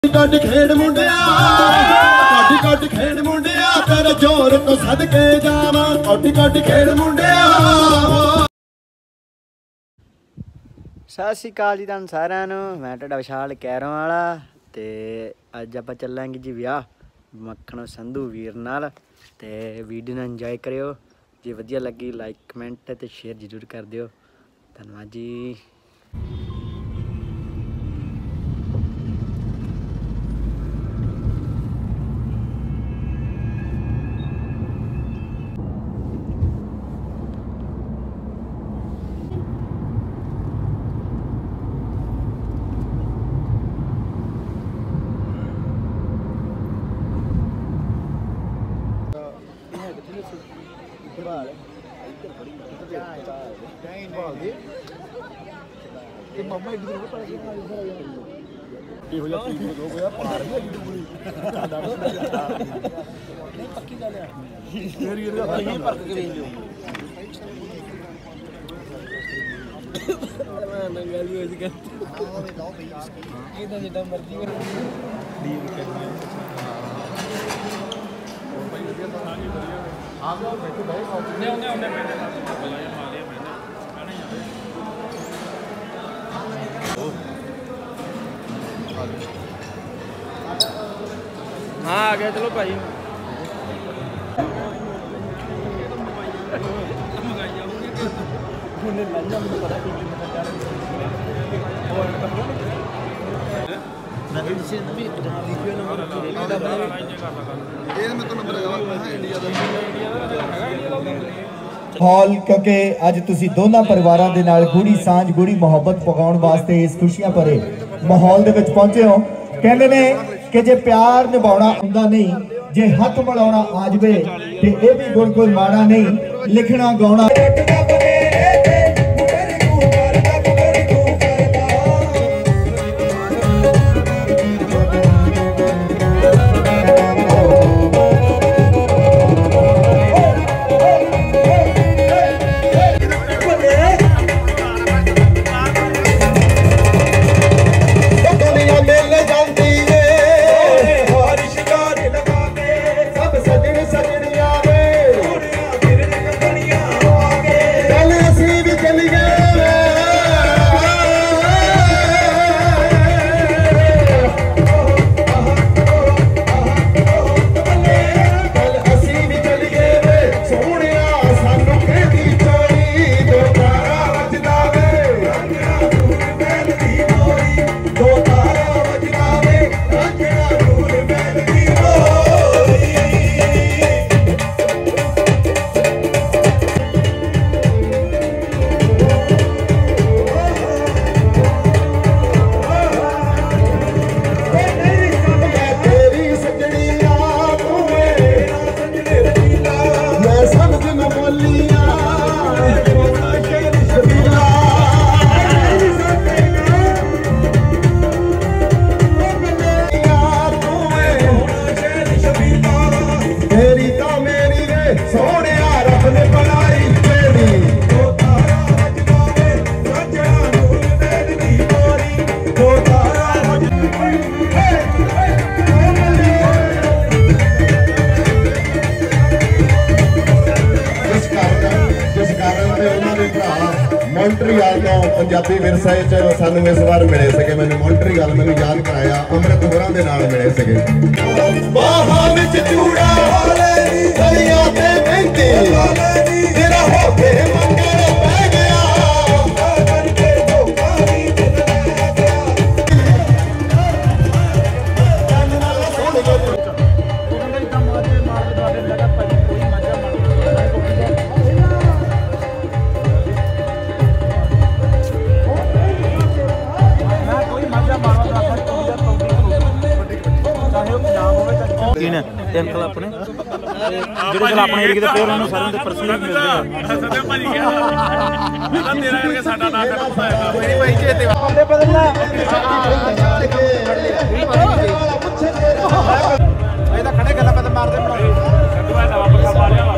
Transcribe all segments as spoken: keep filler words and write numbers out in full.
ਕੱਢ ਖੇਡ ਮੁੰਡਿਆ ਕੱਢ ਕੱਢ ਖੇਡ ਮੁੰਡਿਆ ਤੇਰੇ ਜ਼ੋਰ ਤੋਂ ਸਦਕੇ ਜਾਵਾਂ ਕੱਢ ਕੱਢ ਖੇਡ ਮੁੰਡਿਆ। ਸਤਿ ਸ਼੍ਰੀ ਅਕਾਲ ਜੀ ਤੁਹਾਨੂੰ ਸਾਰਿਆਂ ਨੂੰ। ਮੈਂ ਤੁਹਾਡਾ ਵਿਸ਼ਾਲ ਕੈਰੋਂ ਵਾਲਾ ਤੇ ਅੱਜ ਆਪਾਂ ਚੱਲਾਂਗੇ ਜੀ ਵਿਆਹ ਮੱਖਣ ਸੰਧੂ ਵੀਰ ਨਾਲ। ਤੇ ਵੀਡੀਓ ਨੂੰ ਇੰਜੋਏ ਕਰਿਓ, ਜੇ ਵਧੀਆ ਲੱਗੀ ਲਾਈਕ ਕਮੈਂਟ ਤੇ ਸ਼ੇਅਰ ਜ਼ਰੂਰ ਕਰ ਦਿਓ। ਧੰਨਵਾਦ ਜੀ। ਮਾਮਾ ਇੱਧਰ ਨੂੰ ਪਾ ਗਿਆ ਇਹੋ ਜਿਹਾ ਟੀਮ ਨੂੰ ਦੋ ਗਿਆ ਪਾਰ ਵੀ ਡੁੱਬਣੀ ਨਹੀਂ ਪੱਕੀ ਗੱਲ ਆ ਫੇਰ ਇਹਦਾ ਸਹੀ ਫਰਕ ਕੇ ਵੇਖ ਲਿਓ ਮੈਂ ਨੰਗਾ ਵੀ ਹੋਈ ਗੱਲ ਇਹ ਤਾਂ ਜਿੱਦਾਂ ਮਰਜ਼ੀ ਡੀਲ ਕਰਨੀ ਹੋਰ ਭਾਈ ਵਧੀਆ ਤਾਂ ਨਹੀਂ ਵਧੀਆ ਆ ਗਿਆ ਬੈਠੋ ਬੈਠੋ ਨੇ ਉਹਨੇ ਉਹਨੇ ਮੈਨੇ ਬੁਲਾਇਆ ਮਾਰਿਆ ਮੈਨੇ ਆਣਾ ਹੀ हाँ आ गया चलो भाई। हॉल क्योंकि अज तुसी दोनों परिवारों के नाल गूढ़ी सांझ गूढ़ी मुहब्बत पकाउण वास्ते इस खुशियां भरे माहौल दे विच पहुंचे हो। कहंदे ने कि जे प्यार निभाउणा आउंदा नहीं, जे हथ मिलाउणा आ जावे ते इह भी गुण कोई माड़ा नहीं। लिखना गाउणा ਮੌਂਟਰੀਅਲ ਤੋਂ ਪੰਜਾਬੀ ਵਿਰਸੇ ਚ ਸਾਨੂੰ ਇਸ ਵਾਰ ਮਿਲੇ ਸੀਗੇ। ਮੈਨੂੰ ਮੌਂਟਰੀਅਲ ਮੈਨੂੰ ਯਾਦ ਕਰਾਇਆ ਅੰਮ੍ਰਿਤ ਹੋਰਾਂ ਦੇ ਨਾਲ ਮਿਲੇ ਸੀਗੇ। ਬਾਹਾਂ ਵਿੱਚ ਚੂੜਾ ਵਾਲੇ ਦੀ ਗਲੀਆਂ ਤੇ ਮਹਿੰਦੀ ਤੇਰਾ ਹੋ ਕੇ ਮੰਗਲ ਪੈ ਗਿਆ ਕਰਕੇ ਧੋਖਾ ਵੀ ਦਿਲ ਲੈ ਗਿਆ ਕੰਨ ਨਾਲ ਸੁਣ ਗਏ ਉਹਨਾਂ ਦੇ ਕੰਮ ਆਦੇ ਮਾਰ ਤੁਹਾਡੇ ਲਗਾ ਭਾਈ ਕੋਈ ਮਜ਼ਾ ਮਾਰ अंकल अपने ਜਿਹੜੇ ਚਲ ਆਪਣੇ ਏਰੀਏ ਦੇ ਪਲੇਅਰ ਉਹਨੂੰ ਸਾਰਿਆਂ ਦੇ ਪਰਸਨਲ ਮਿਲਦੇ ਆ। ਸੱਦਿਆ ਭਾਜੀ ਗਿਆ ਇਹਦਾ ਤੇਰਾ ਕਰਕੇ ਸਾਡਾ ਨਾਂ ਕਰਦਾ ਹੈ ਮੇਰੀ ਭਾਈ ਜੀ ਤੇ ਬੰਦੇ ਬਦਲਣਾ ਇਹ ਤਾਂ ਖੜੇ ਗੱਲਾਂ ਪਤਾ ਮਾਰਦੇ ਬਣਾਉਂਦੇ ਸੱਦੂ ਆ ਨਵਾਂ ਪੱਕਾ ਪਾ ਲਿਆ ਵਾ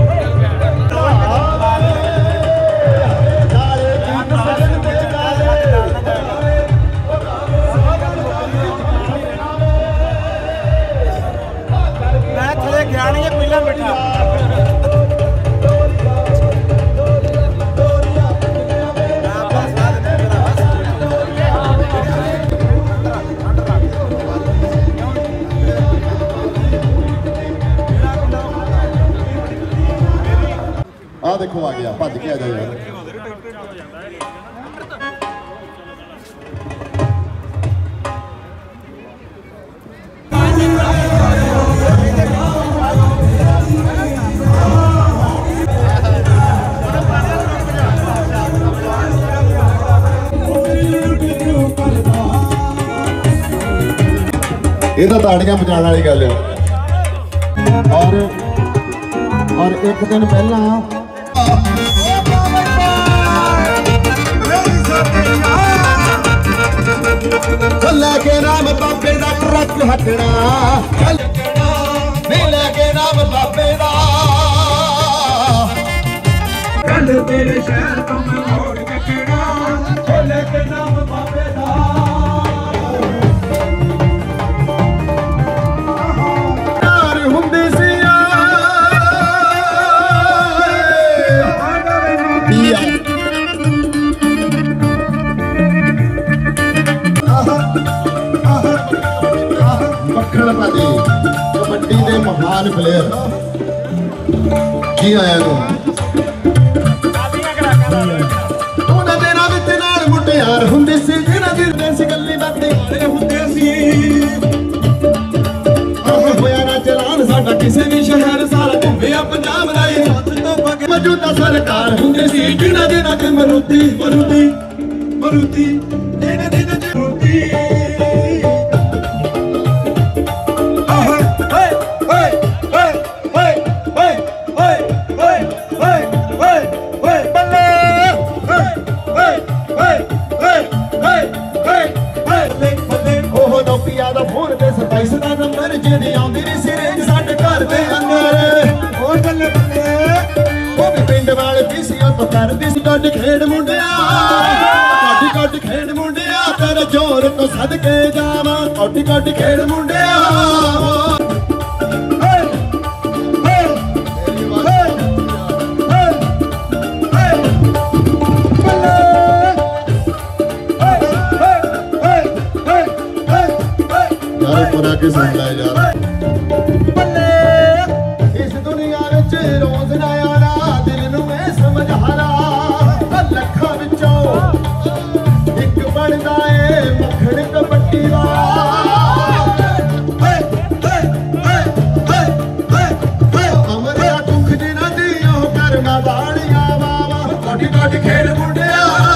ਦੇਖੋ ਆ ਗਿਆ, ਭੱਜ ਕੇ ਆ ਜਾ ਯਾਰ। ਇਹ ਤਾਂ ਤਾੜੀਆਂ ਬਜਾਉਣ ਵਾਲੀ ਗੱਲ ਹੈ। ਔਰ ਔਰ ਇੱਕ ਦਿਨ ਪਹਿਲਾਂ ਲੈ ਕੇ ਨਾਮ ਬਾਬੇ ਦਾ ਟਰੱਕ ਹਟਣਾ, ਲੈ ਕੇ ਨਾਮ ਬਾਬੇ ਦਾ ਕੱਲ ਤੇਰੇ ਸ਼ਹਿਰ ਤੋਂ ਮੈਂ ਮੋੜ ਕੱਟਣਾ, ਲੈ ਕੇ ਨਾਮ ਬਾਬੇ ਦਾ ਹੁੰਦੀ ਸੀ ਮੱਖਣ ਭਾਜੀ ਕਬੱਡੀ ਦੇ ਮਹਾਨ ਪਲੇਅਰ ਕੀ ਆਇਆ ਨੂੰ ਉਹਨਾਂ ਦੇ ਨਾਲ ਵਿੱਚ ਨਾਲ ਮੁਟਿਆਰ ਹੁੰਦੀ ਸੀ, ਜਿਹਨਾਂ ਦੀ ਦੇਸੀ ਗੱਲੀ ਬਾਤੇ ਹੁੰਦੇ ਸੀ। ਆਹ ਹੋਇਆ ਨਾ ਚਲਾਨ ਸਾਡਾ ਕਿਸੇ ਵੀ ਸ਼ਹਿਰ, ਸਾਰਾ ਘੁੰਮਿਆ ਪੰਜਾਬ ਰਾਏ ਮੌਜੂਦਾ ਸਰਕਾਰ ਹੁੰਦੀ ਸੀ, ਜਿਹਨਾਂ ਦੇ ਨਾਲ ਮਰੂਤੀ ਮਰੂਤੀ ਮਰੂਤੀ ਜਿਹਨਾਂ ਦੇ ਨਾਲ ਮਰੂਤੀ ਦਾ ਫੋਨ ਤੇ ਸਤਾਈਸ ਦਾ ਨੰਬਰ ਜਿਹੜੀ ਆਉਂਦੀ ਨਹੀਂ ਸੀ ਰੇਂਜ ਸਾਡੇ ਘਰ ਦੇ ਅੰਦਰ। ਉਹ ਬੱਲੇ ਬੱਲੇ ਉਹ ਵੀ ਪਿੰਡ ਵਾਲੇ ਪੀਸੀਓ ਤੋਂ ਕਰਦੀ ਸੀ ਕੱਢ ਖੇਡ ਮੁੰਡਿਆ, ਕੱਢ ਕੱਢ ਖੇਡ ਮੁੰਡਿਆ ਤੇਰੇ ਜ਼ੋਰ ਤੋਂ ਸਦਕੇ ਜਾਵਾਂ, ਕੱਢ ਕੱਢ ਖੇਡ ਮੁੰਡਿਆ। ਪਰਾ ਕੇ ਸੁਣ ਲੈ ਯਾਰ, ਇਸ ਦੁਨੀਆ ਵਿੱਚ ਰੋਜ਼ ਨਾ ਆਣਾ, ਦਿਲ ਨੂੰ ਇਹ ਸਮਝ ਹਾਰਾ, ਲੱਖਾਂ ਵਿੱਚੋਂ ਇੱਕ ਬਣਦਾ ਏ ਮੱਖਣ ਕਬੱਡੀ ਦਾ। ਅਮਰਿਆ ਦੁੱਖ ਜਿਹਨਾਂ ਦੀ ਉਹ ਕਰਨਾ ਵਾਲੀਆਂ ਵਾਵਾ, ਕੱਢ ਕੱਢ ਖੇਡ ਮੁੰਡਿਆ।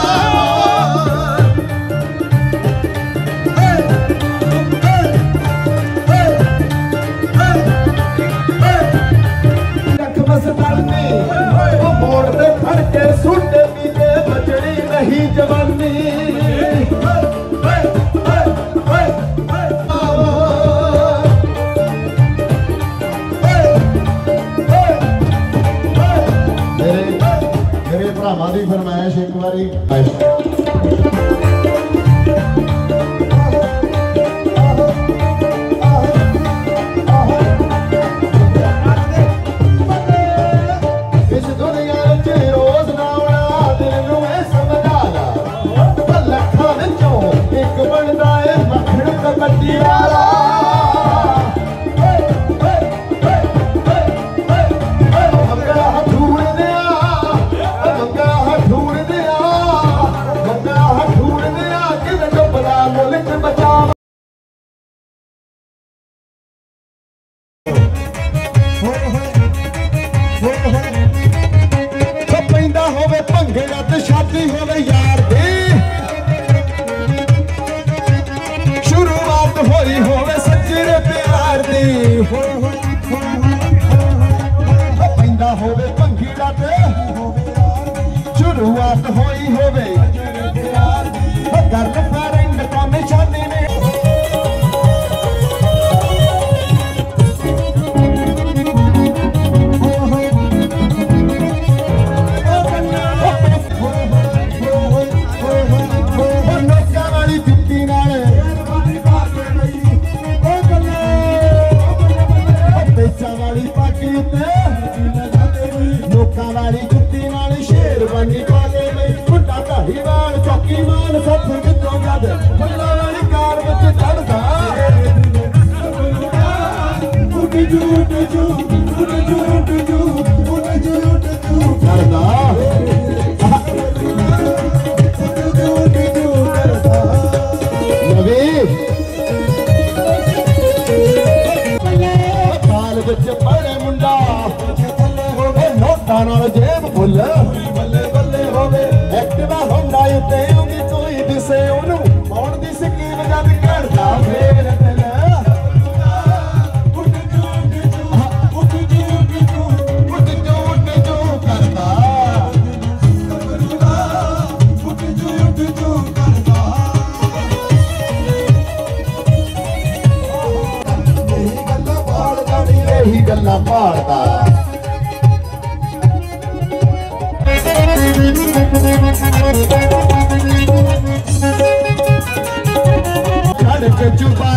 ਉਹ ਮੋੜ ਤੇ ਖੜ ਕੇ ਸੁੱਟ ਵੀ ਤੇ ਬਚੜੀ ਨਹੀਂ ਜਵਾਨੀ। ਮੇਰੇ ਮੇਰੇ ਭਰਾਵਾਂ ਦੀ ਫਰਮਾਇਸ਼ ਇੱਕ ਵਾਰੀ ਪੈਂਦਾ ਹੋਵੇ ਭੰਗੜਾ ਤੇ ਸ਼ਾਦੀ ਹੋਵੇ ਯਾਰ ਦੀ, ਸ਼ੁਰੂਆਤ ਹੋਈ ਹੋਵੇ ਸੱਚੇ ਪਿਆਰ ਦੀ। ਪੈਂਦਾ ਹੋਵੇ ਭੰਗੜਾ ਤੇ ਸ਼ੁਰੂਆਤ ਹੋਈ ਹੋਵੇ ਗੱਲ ਫਰੈਂਡ ਤੋਂ ਨਿਸ਼ਾਨੀ ਨੇ। ਵਿੱਚ ਪੜੇ ਮੁੰਡਾ ਹੋਵੇ ਨੋਟਾਂ ਨਾਲ ਜੇਬ ਫੁੱਲ ਬੱਲੇ ਬੱਲੇ ਹੋਵੇ ਐਕਟਿਵਾ ਹੁੰਦਾ ਉੱਤੇ ਉਹਦੀ ਕੋਈ ਦਿਸੇ ਉਹਨੂੰ ਪਾਉਣ ਦੀ ਸਕੀਮ ਜਦ ਘੜਦਾ ਫੇਰ ਦਿਲ ਉੱਡ ਜੂ ਉੱਡ ਜੂ ਉੱਡ ਜੂ ਉੱਡ ਜੂ ਕਰਦਾ ਉੱਡ ਜੂ ਉੱਡ ਜੂ ਕਰਦਾ ਇਹੀ ਗੱਲਾਂ ਭਾਲਦਾ ਨੀ ਇਹੀ ਗੱਲਾਂ ਭਾਲਦਾ ਛੱਡ ਕੇ ਚੁਪਾ